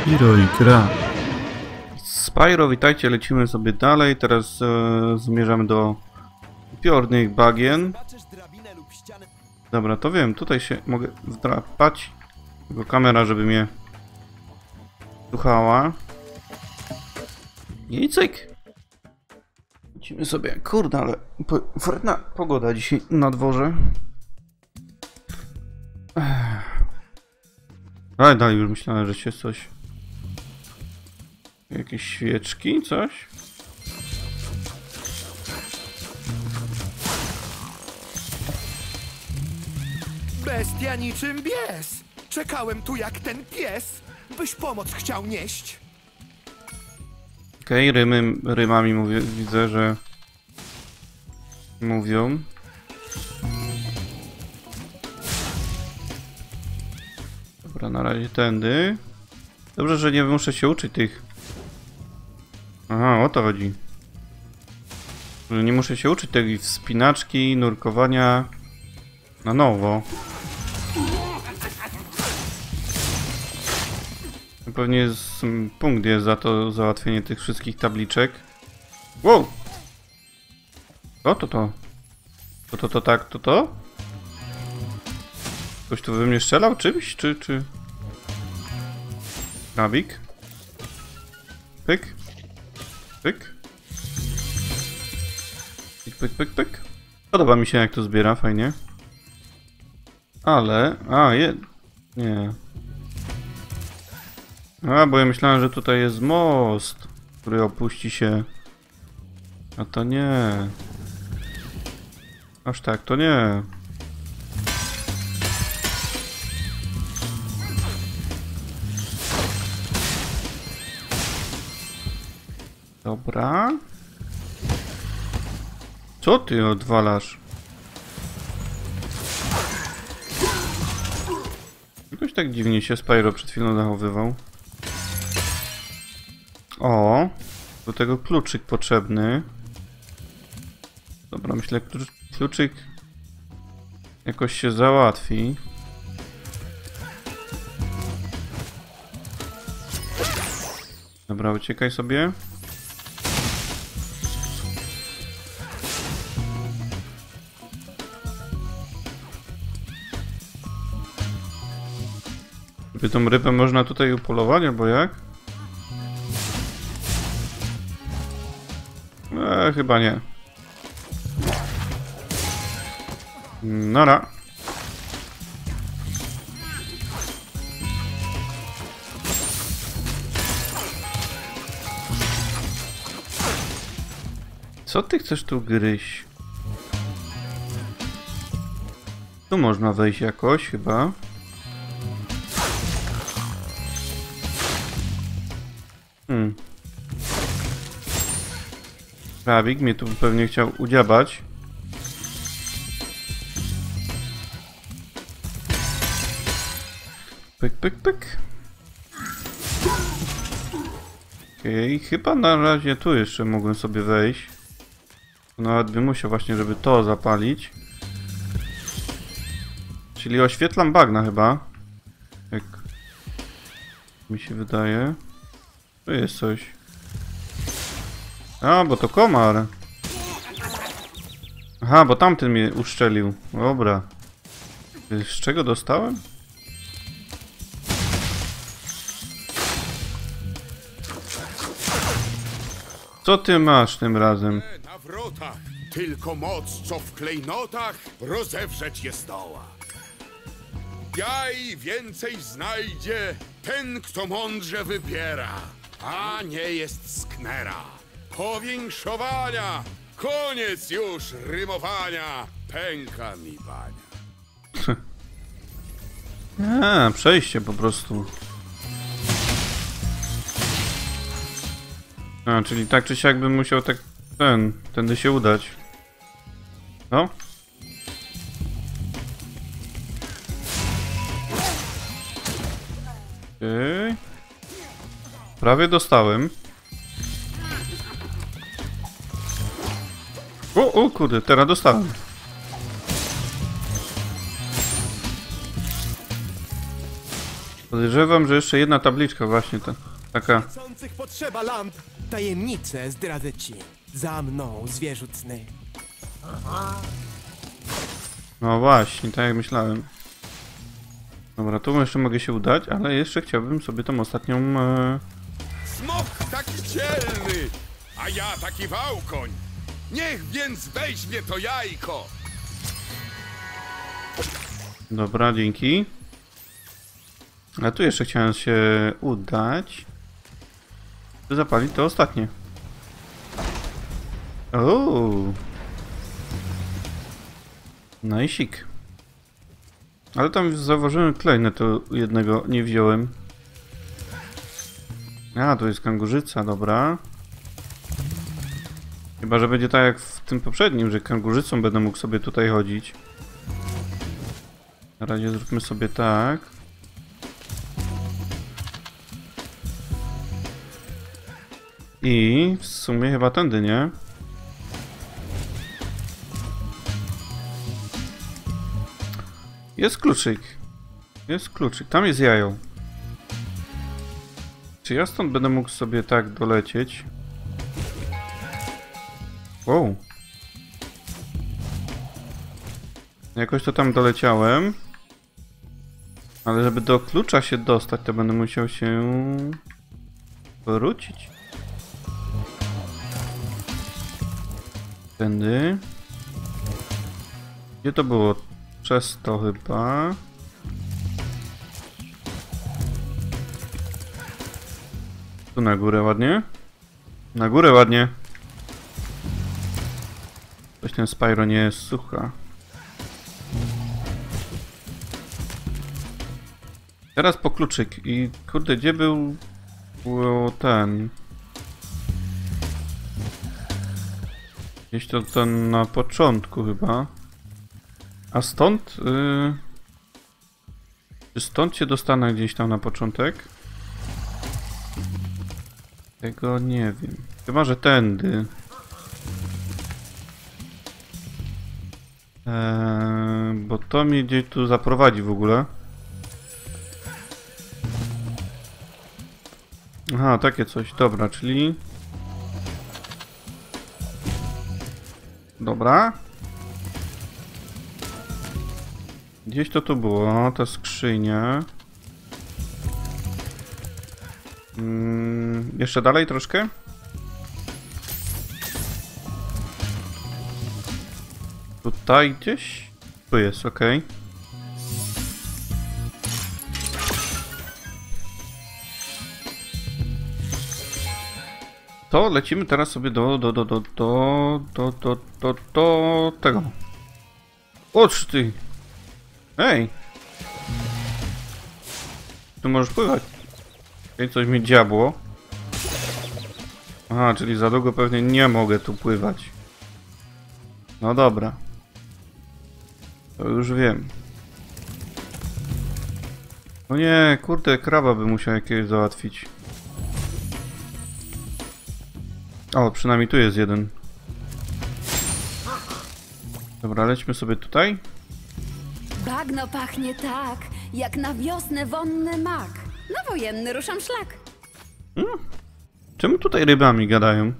Spyro i gra. Spyro, witajcie, lecimy sobie dalej. Teraz zmierzamy do upiornych bagien. Dobra, to wiem, tutaj się mogę wdrapać. Tylko kamera, żeby mnie słuchała. I cyk. Lecimy sobie, kurde, ale fajna pogoda dzisiaj na dworze. Ale dalej już myślałem, że się coś... Jakieś świeczki, coś? Bestia niczym bies! Czekałem tu jak ten pies, byś pomoc chciał nieść. Okej, rymami mówię, widzę, że mówią. Dobra, na razie tędy. Dobrze, że nie muszę się uczyć tych. Aha, o to chodzi. Że nie muszę się uczyć tej wspinaczki, nurkowania na nowo. Pewnie jest punkt jest za to załatwienie tych wszystkich tabliczek. Wow! To tak, to? Ktoś tu we mnie strzelał czymś, czy... Krabik? Pyk. Pyk. Pyk, pyk, pyk, pyk. Podoba mi się, jak to zbiera, fajnie. Ale... Nie. Bo ja myślałem, że tutaj jest most, który opuści się. A to nie. Aż tak, to nie. Dobra. Co ty odwalasz? Jakoś tak dziwnie się Spyro przed chwilą zachowywał. O, do tego kluczyk potrzebny. Dobra, myślę, kluczyk jakoś się załatwi. Dobra, uciekaj sobie. Czy tą rybę można tutaj upolować, albo jak? Chyba nie. Nara. Co ty chcesz tu gryźć? Tu można wejść jakoś, chyba. Krabik mnie tu pewnie chciał udziabać. Pyk, pyk, pyk. Okej, chyba na razie tu jeszcze mogłem sobie wejść. Nawet bym musiał właśnie, żeby to zapalić. Czyli oświetlam bagna chyba. Jak mi się wydaje. Tu jest coś. A, bo to komar. Aha, bo tamten mnie uszczelił. Dobra. Z czego dostałem? Co ty masz tym razem? Na wrotach, tylko moc, co w klejnotach, rozewrzeć je zdoła. Jaj więcej znajdzie ten, kto mądrze wybiera, a nie jest sknera. Powiększowania, koniec już rymowania, pęka mi bania. Przejście po prostu. Czyli tak czy siak bym musiał tak tędy się udać. No? Okej. Prawie dostałem. O kurde, teraz dostałem. Podejrzewam, że jeszcze jedna tabliczka właśnie ta, taka. Chcących potrzeba lamp. Tajemnicę zdradzę ci. Za mną, zwierzu cny. No właśnie, tak jak myślałem. Dobra, tu jeszcze mogę się udać, ale jeszcze chciałbym sobie tą ostatnią... Smok taki dzielny, a ja taki wałkoń. Niech więc weźmie to jajko. Dobra, dzięki. A tu jeszcze chciałem się udać. By zapalić to ostatnie. Ooo. Najsik. Ale tam zauważyłem klejnę, to jednego nie wziąłem. A, to jest kangurzyca, dobra. Chyba, że będzie tak jak w tym poprzednim, że kangurzycą będę mógł sobie tutaj chodzić. Na razie zróbmy sobie tak. I w sumie chyba tędy, nie? Jest kluczyk. Jest kluczyk. Tam jest jajo. Czy ja stąd będę mógł sobie tak dolecieć? Wow. Jakoś to tam doleciałem. Ale żeby do klucza się dostać, to będę musiał się wrócić. Tędy. Gdzie to było? Przez to chyba. Tu na górę ładnie. Na górę ładnie. Coś ten Spyro nie jest sucha. Teraz po kluczyk i kurde, gdzie był ten? Gdzieś to ten na początku chyba. A stąd? Czy stąd się dostanę gdzieś tam na początek? Tego nie wiem. Chyba, że tędy. Bo to mnie gdzieś tu zaprowadzi w ogóle. Aha, takie coś. Dobra, czyli... Dobra. Gdzieś to tu było, ta skrzynia. Jeszcze dalej troszkę? Tutaj gdzieś? Tu jest, ok. To lecimy teraz sobie do tego. Oż ty! Ej! Tu możesz pływać. Ej, coś mi dziabło. Aha, czyli za długo pewnie nie mogę tu pływać. No dobra. To już wiem. No nie, kurde, kraba by musiał jakiegoś załatwić. O, przynajmniej tu jest jeden. Dobra, lećmy sobie tutaj. Bagno pachnie tak, jak na wiosnę wonny mak. Na wojenny ruszam szlak. Czemu tutaj rybami gadają?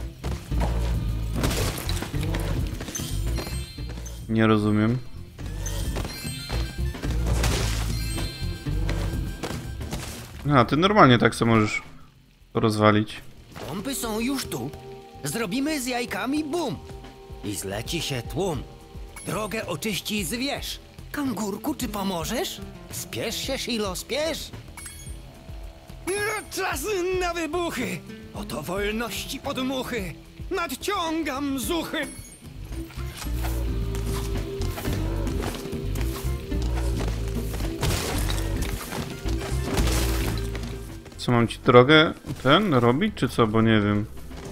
Nie rozumiem. A, ty normalnie tak sobie możesz to rozwalić. Pompy są już tu. Zrobimy z jajkami bum. I zleci się tłum. Drogę oczyści zwierz. Kangurku, czy pomożesz? Spiesz się, Shilo, spiesz. Czas na wybuchy. Oto wolności podmuchy. Nadciągam zuchy. Co, mam ci drogę robić, czy co? Bo nie wiem.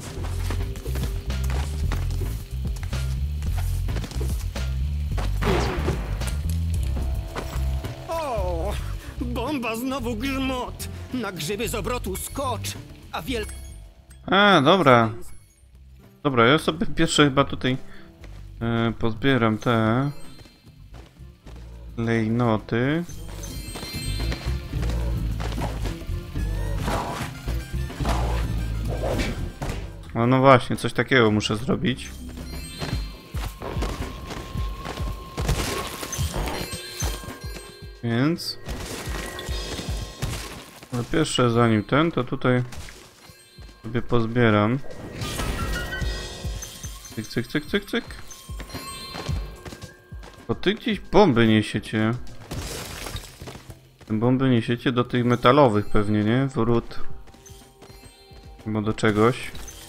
O, bomba znowu grzmot. Na grzyby z obrotu skocz. A wielk... A, dobra. Dobra, ja sobie pierwsze chyba tutaj pozbieram te klejnoty. No właśnie, coś takiego muszę zrobić. Więc... Po pierwsze, zanim ten, to tutaj sobie pozbieram. Cyk, cyk, cyk, cyk, cyk. To ty gdzieś bomby niesiecie. Bomby niesiecie do tych metalowych pewnie, nie? Wrót. Albo do czegoś.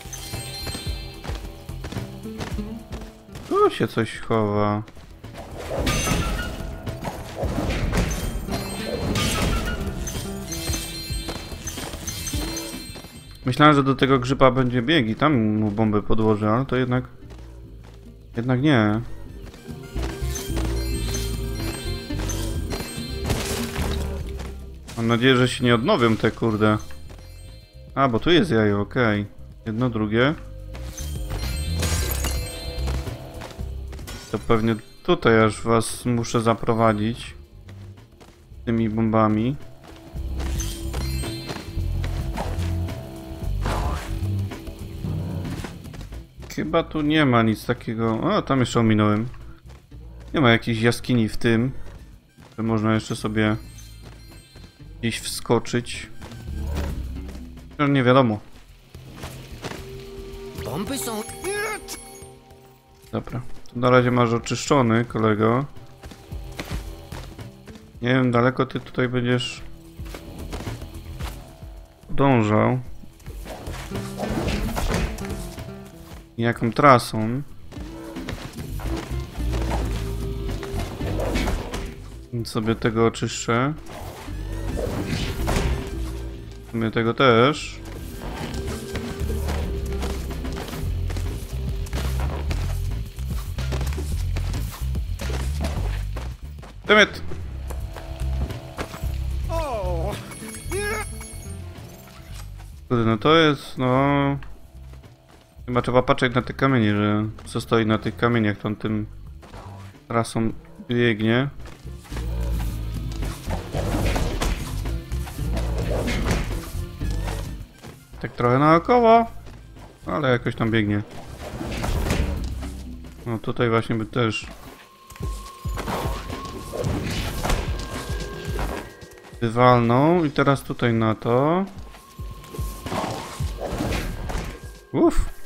Tu się coś chowa. Myślałem, że do tego grzyba będzie bieg i tam mu bombę podłożę, ale to jednak... Jednak nie. Mam nadzieję, że się nie odnowią te kurde. A, bo tu jest jajo, okej. Jedno, drugie. To pewnie tutaj aż was muszę zaprowadzić. Tymi bombami. Chyba tu nie ma nic takiego. O, tam jeszcze ominąłem. Nie ma jakiejś jaskini w tym, że można jeszcze sobie gdzieś wskoczyć. No nie wiadomo. Bomby są... Dobra. To na razie masz oczyszczony, kolego. Nie wiem, daleko ty tutaj będziesz podążał. Jaką trasą? Więc sobie tego oczyszczę. Sobie tego też. Demet! Kurde, no to jest, no... Chyba trzeba patrzeć na te kamienie, że co stoi na tych kamieniach, to on tym trasą biegnie. Tak trochę naokoło, ale jakoś tam biegnie. No tutaj właśnie by też wywalną i teraz tutaj na to. Uff.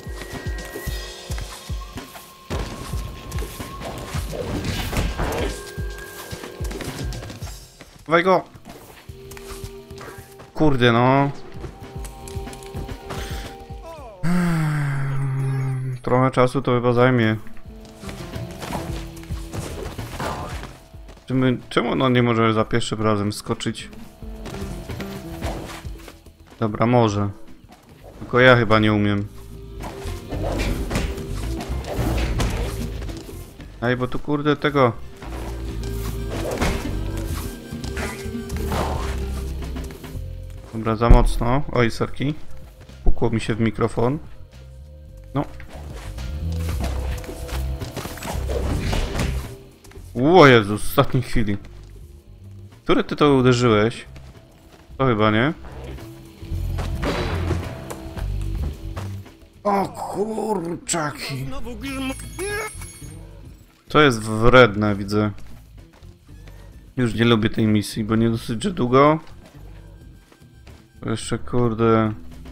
Dawaj go! Kurde no. Trochę czasu to chyba zajmie. Czemu no nie może za pierwszym razem skoczyć? Dobra, może. Tylko ja chyba nie umiem. Ej, bo tu kurde tego... Dobra, za mocno. Oj, sorki. Pukło mi się w mikrofon. No. O Jezus, w ostatniej chwili. Który ty to uderzyłeś? To chyba nie. O kurczaki. To jest wredne, widzę. Już nie lubię tej misji, bo nie dosyć, że długo. Jeszcze kurde.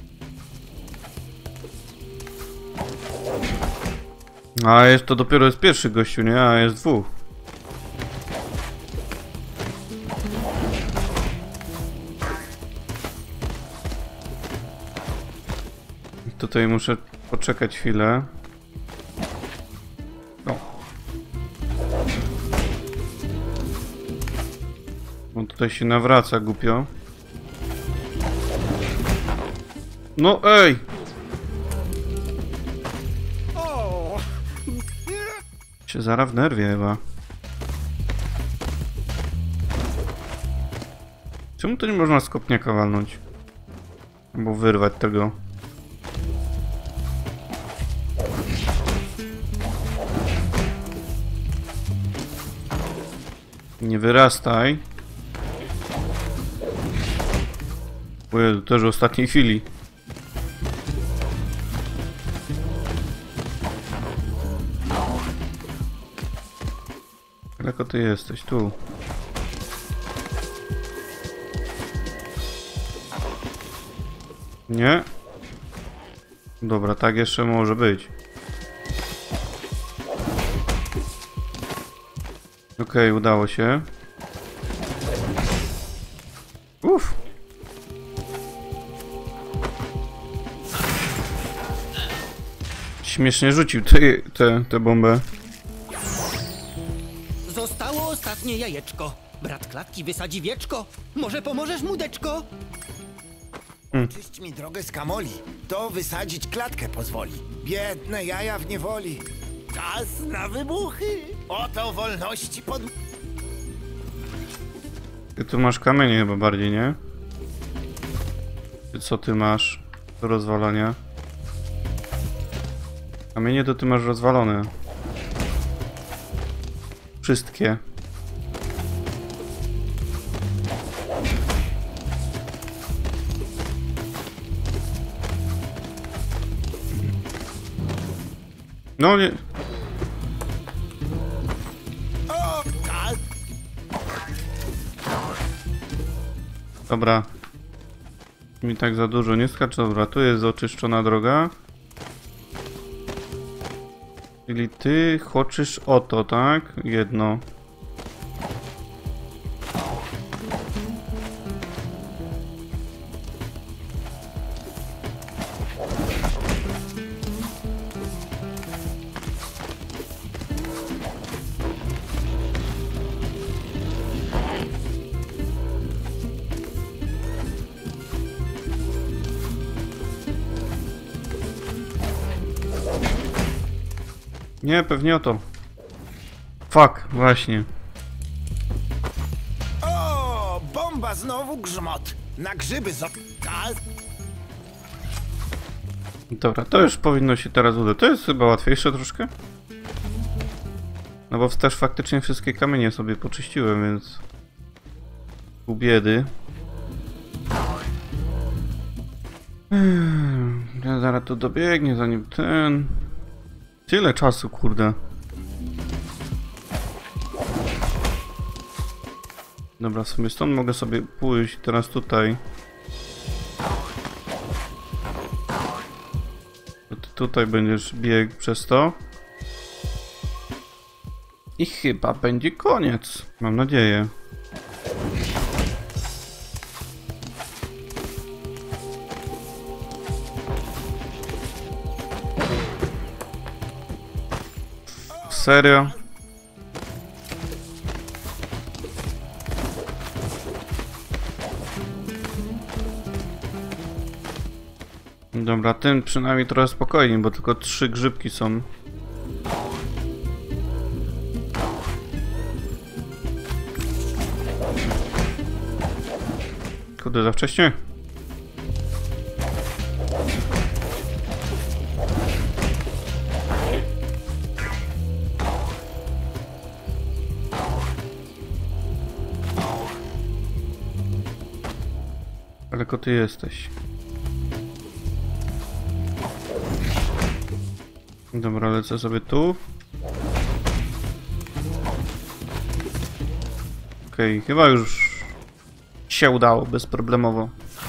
A jest to dopiero jest pierwszy gościu, nie? A jest dwóch. Tutaj muszę poczekać chwilę. No. On tutaj się nawraca głupio. No ej! Się zara w nerwie chyba. Czemu to nie można z kopniaka walnąć? Albo wyrwać tego. Nie wyrastaj. O Jezu, też w ostatniej chwili. Daleko ty jesteś, tu. Nie? Dobra, tak jeszcze może być. Okej, udało się. Uff. Śmiesznie rzucił tę bombę. Zostało ostatnie jajeczko. Brat klatki wysadzi wieczko. Może pomożesz mu, deczko? Czyść mi drogę z kamoli, to wysadzić klatkę pozwoli. Biedne jaja w niewoli. Czas na wybuchy. Oto wolności pod... Ty tu masz kamienie chyba bardziej, nie? Co ty masz do rozwalania? Kamienie to ty masz rozwalone. Wszystkie. No nie. O, tak. Dobra. Mi tak za dużo nie skacz. Dobra, tu jest oczyszczona droga. Czyli ty choczysz o to, tak? Jedno. Nie, pewnie o to. Fuck, właśnie. O, bomba znowu grzmot. Na grzyby tak. Dobra, to już powinno się teraz udać. To jest chyba łatwiejsze troszkę. No bo też faktycznie wszystkie kamienie sobie poczyściłem, więc... Pół biedy. Ja zaraz tu dobiegnie, zanim ten... Tyle czasu, kurde. Dobra, w sumie stąd mogę sobie pójść teraz tutaj. Ty tutaj będziesz biegł przez to. I chyba będzie koniec. Mam nadzieję. Serio? Dobra, ten przynajmniej trochę spokojniej, bo tylko 3 grzybki są. Kurde, za wcześnie? Daleko ty jesteś. Dobra, lecę sobie tu. Okej, chyba już się udało bezproblemowo.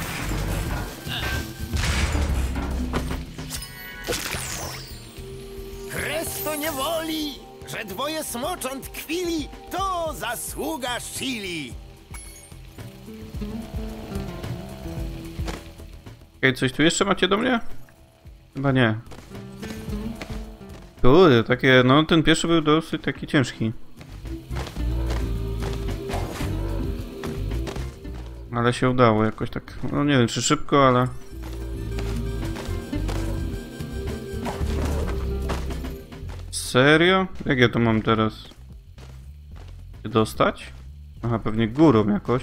Kres to nie woli, że dwoje smocząt kwili, to zasługa Shili. Okej, coś tu jeszcze macie do mnie? Chyba nie. Kurde, takie, no ten pierwszy był dosyć taki ciężki. Ale się udało jakoś tak, no nie wiem czy szybko, ale... Serio? Jak ja to mam teraz? Się dostać? Aha, pewnie górą jakoś.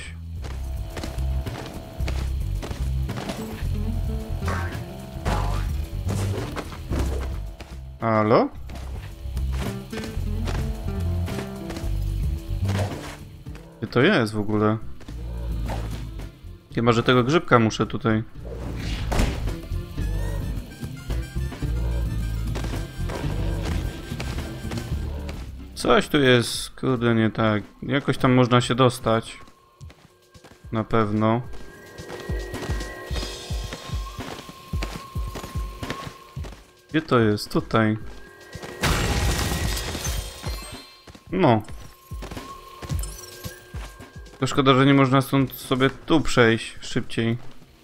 Halo? Gdzie to jest w ogóle? Chyba, że tego grzybka muszę tutaj. Coś tu jest, kurde, nie tak. Jakoś tam można się dostać. Na pewno. Gdzie to jest? Tutaj. No. To szkoda, że nie można stąd sobie tu przejść szybciej.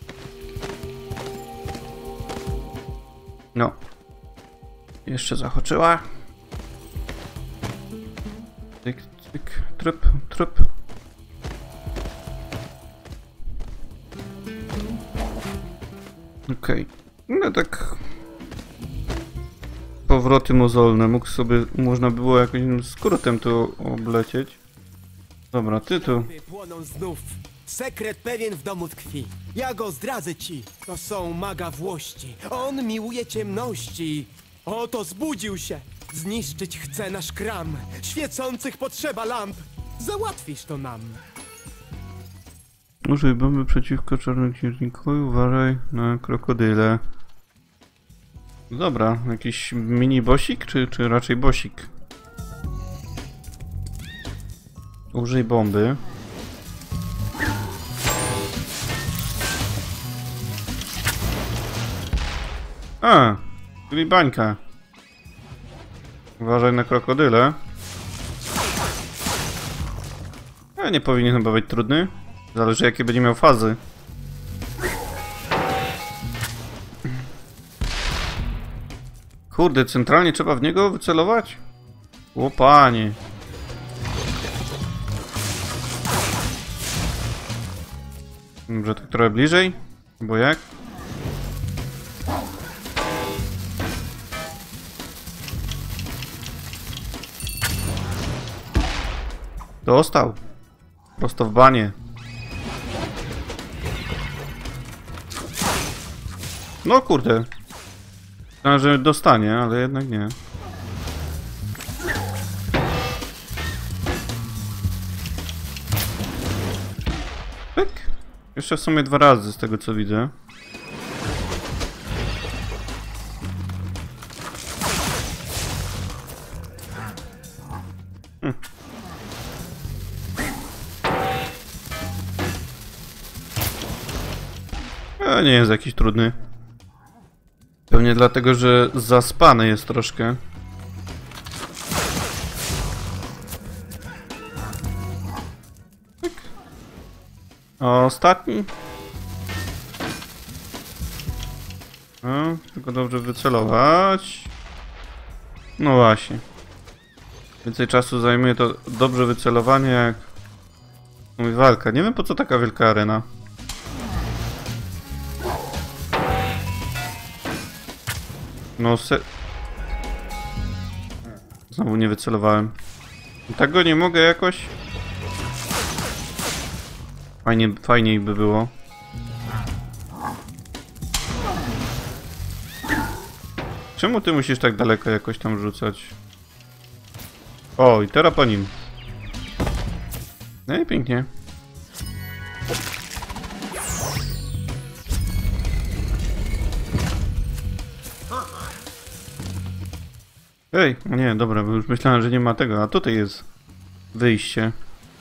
No. Jeszcze zahaczyła. Tyk, tyk, tryp, tryp. Okej. No tak. Powroty mozolne. Można było jakimś skrótem tu oblecieć. Dobra, ty tu. Płoną znów. Sekret pewien w domu tkwi. Ja go zdradzę ci. To są maga włości. On miłuje ciemności. Oto zbudził się. Zniszczyć chce nasz kram. Świecących potrzeba lamp. Załatwisz to nam. Użyj bomby przeciwko czarnoksiężnikowi. Uważaj na krokodyle. Dobra, jakiś mini bosik, czy raczej bosik? Użyj bomby. A, czyli bańka. Uważaj na krokodyle. Nie powinien chyba być trudny. Zależy jakie będzie miał fazy. Kurde, centralnie trzeba w niego wycelować? O panie. Może tak trochę bliżej? Bo jak? Dostał. Prosto w banie. No kurde. Myślałem, że dostanie, ale jednak nie. Pyk. Jeszcze w sumie 2 razy z tego co widzę. Nie jest jakiś trudny. Pewnie dlatego, że zaspany jest troszkę. Tak. Ostatni. No, tylko dobrze wycelować. No właśnie. Więcej czasu zajmuje to dobrze wycelowanie jak mój walka. Nie wiem po co taka wielka arena. No znowu nie wycelowałem. Tak go nie mogę jakoś? Fajniej by było. Czemu ty musisz tak daleko jakoś tam rzucać? O, i teraz po nim. No i pięknie. Ej, nie, dobra, bo już myślałem, że nie ma tego, a tutaj jest wyjście.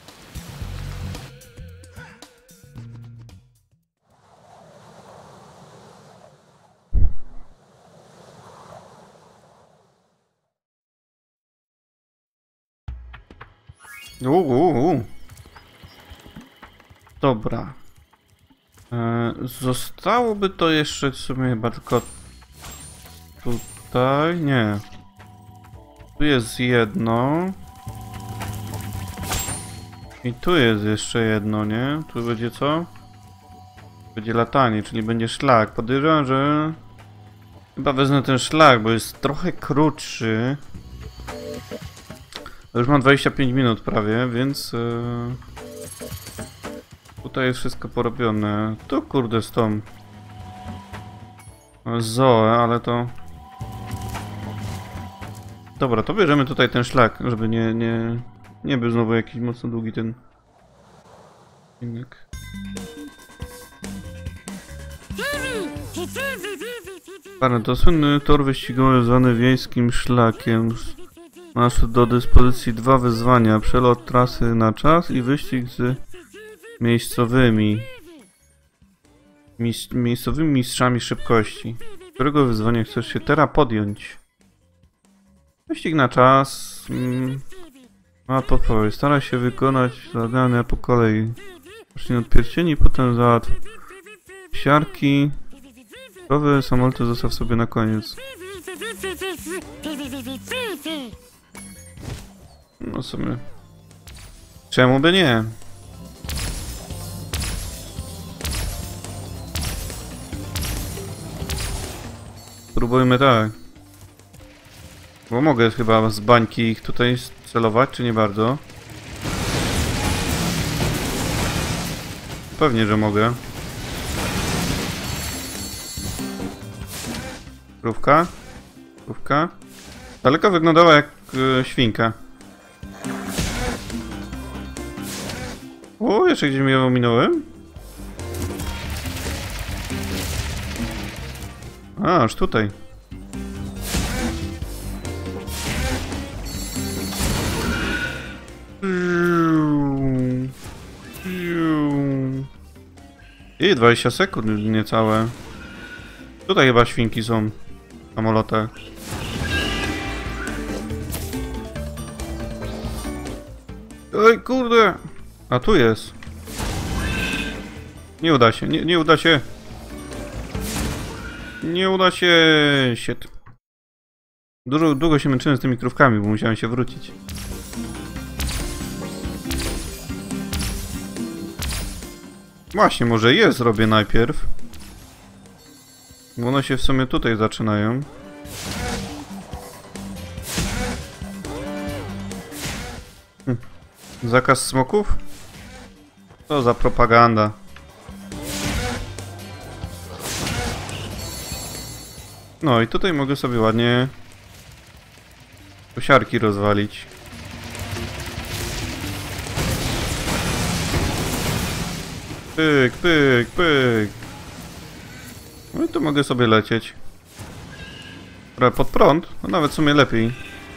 Dobra. Zostałoby to jeszcze w sumie chyba tylko tutaj, nie. Tu jest jedno. I tu jest jeszcze jedno, nie? Tu będzie co? Będzie latanie, czyli będzie szlak. Podejrzewam, że... Chyba wezmę ten szlak, bo jest trochę krótszy. Już mam 25 minut prawie, więc... Tutaj jest wszystko porobione. Tu kurde z tą... Zoe, ale to... Dobra, to bierzemy tutaj ten szlak, żeby nie był znowu jakiś mocno długi ten... Innek. To słynny tor wyścigowy zwany wiejskim szlakiem. Masz do dyspozycji 2 wyzwania. Przelot trasy na czas i wyścig z miejscowymi. Miejscowymi mistrzami szybkości. Którego wyzwania chcesz się teraz podjąć? Wyścig na czas. A podpowiedź. Staraj się wykonać zadania po kolei. Zacznij od pierścieni, potem załatw siarki. Gotowe samoloty zostaw sobie na koniec. No sobie. Czemu by nie? Spróbujmy tak. Bo mogę chyba z bańki ich tutaj celować, czy nie bardzo? Pewnie, że mogę. Krówka. Krówka. Daleko wyglądała jak świnka. O, jeszcze gdzieś mnie ominąłem? A, aż tutaj. I 20 sekund niecałe. Tutaj chyba świnki są w samolotach. Oj, kurde! A tu jest. Nie uda się, nie uda się. Nie uda się. Shit. Długo się męczyłem z tymi krówkami, bo musiałem się wrócić. Właśnie, może je zrobię najpierw. Bo one się w sumie tutaj zaczynają. Zakaz smoków? Co za propaganda. No i tutaj mogę sobie ładnie kosiarki rozwalić. Pyk, pyk, pyk. No i tu mogę sobie lecieć. Pod prąd? No nawet w sumie lepiej.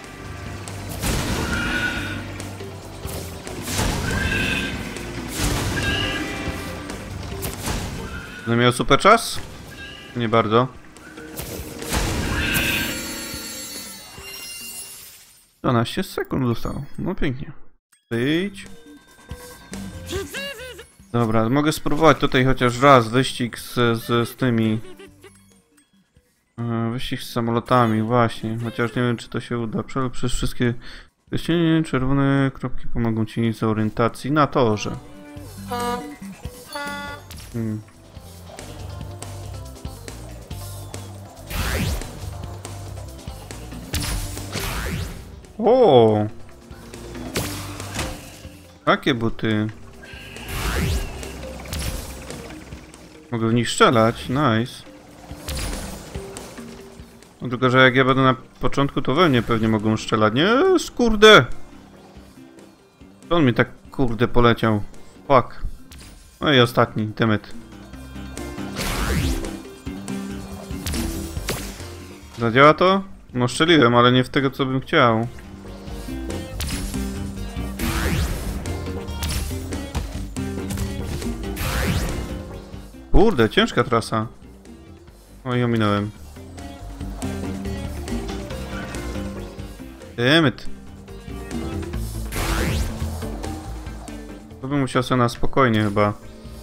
Będę miał super czas? Nie bardzo. 12 sekund zostało. No pięknie. Idź. Dobra, mogę spróbować tutaj chociaż raz wyścig z tymi. Wyścig z samolotami, właśnie. Chociaż nie wiem, czy to się uda. Przelot przez wszystkie pierścienie, czerwone kropki pomogą ci z orientacji na torze. O! Takie buty. Mogę w nich strzelać, nice. No tylko, że jak ja będę na początku, to we mnie pewnie mogą strzelać. Nie, kurde! To on mi tak kurde poleciał. Fuck. No i ostatni, temet. Zadziała to? No strzeliłem, ale nie w tego, co bym chciał. Kurde, ciężka trasa. Oj, ominąłem. Dammit. To bym musiał sobie na spokojnie chyba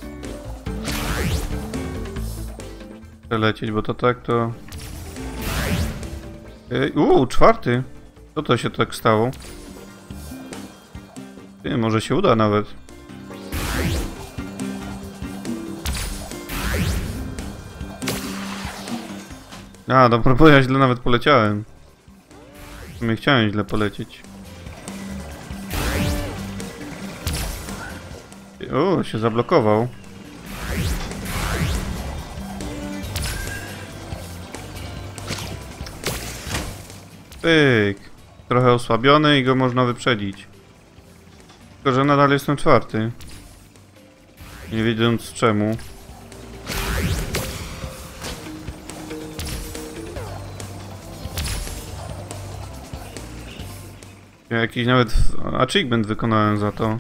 przelecieć, bo to tak to... czwarty. Co to się tak stało? Może się uda nawet. A, dobra, bo ja źle nawet poleciałem. W sumie chciałem źle polecieć. O, się zablokował. Pyk. Trochę osłabiony i go można wyprzedzić. Tylko, że nadal jestem czwarty. Nie wiedząc czemu. Ja jakiś nawet achievement wykonałem za to.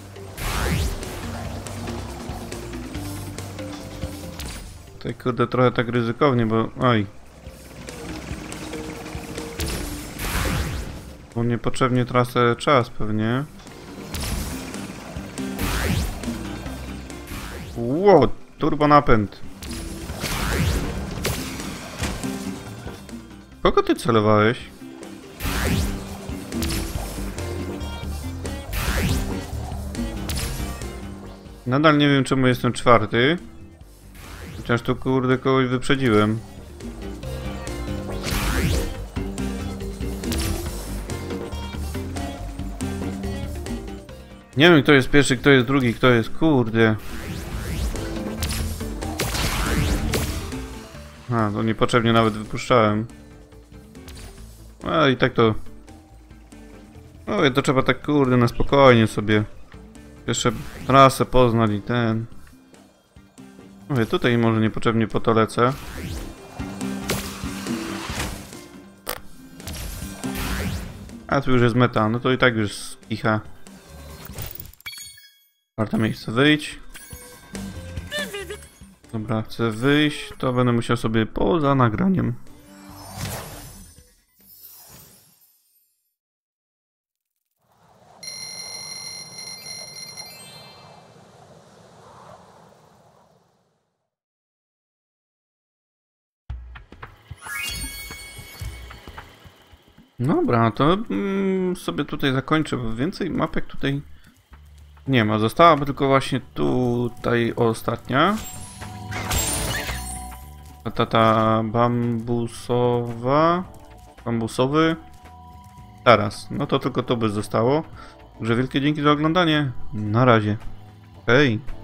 Tutaj kurde trochę tak ryzykownie, bo... Oj. Bo niepotrzebnie tracę czas pewnie. Wow, turbo napęd. Kogo ty celowałeś? Nadal nie wiem czemu jestem czwarty. Chociaż tu kurde kogoś wyprzedziłem. Nie wiem kto jest pierwszy, kto jest drugi, kto jest kurde. A, to niepotrzebnie nawet wypuszczałem. A i tak to... Oj, to trzeba tak kurde na spokojnie sobie. Jeszcze trasę poznać i ten... Mówię, tutaj może niepotrzebnie po to lecę. A tu już jest meta, no to i tak już skicha. Czwarte miejsce, wyjdź. Dobra, chcę wyjść, to będę musiał sobie poza nagraniem. Dobra, to sobie tutaj zakończę, bo więcej mapek tutaj nie ma. Zostałaby tylko właśnie tutaj ostatnia. Ta bambusowa. Bambusowy. Teraz. No to tylko to by zostało. Także wielkie dzięki za oglądanie. Na razie. Hej.